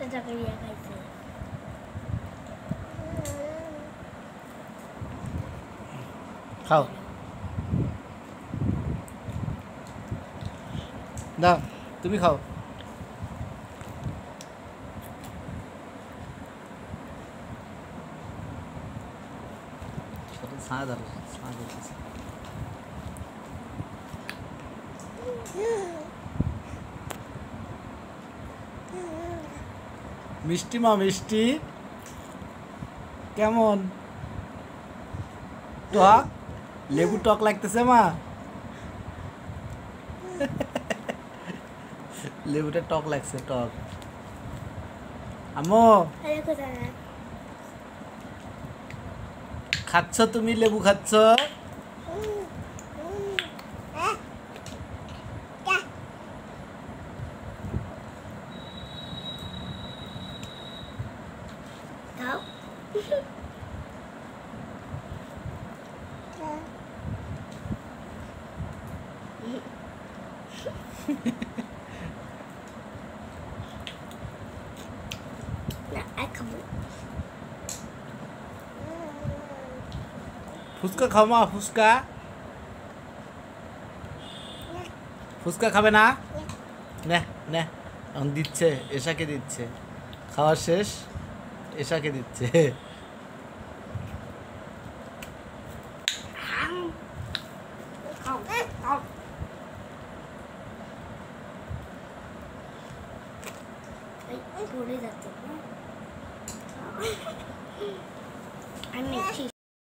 চকরিয়া খাইছে খাও দাও তুমি খাও মিষ্টি মা মিষ্টি কেমন টক লেবু টক লাগতেছে মা লেবুটা টক লাগছে টক আম্মু খাচ্ছ তুমি লেবু খাচ্ছ ফুচকা খাও মা ফুচকা ফুচকা খাবে না নে নে এখন দিচ্ছে এশাকে দিচ্ছে খাওয়া শেষ এশাকে দিচ্ছে পড়ে যাচ্ছে আমি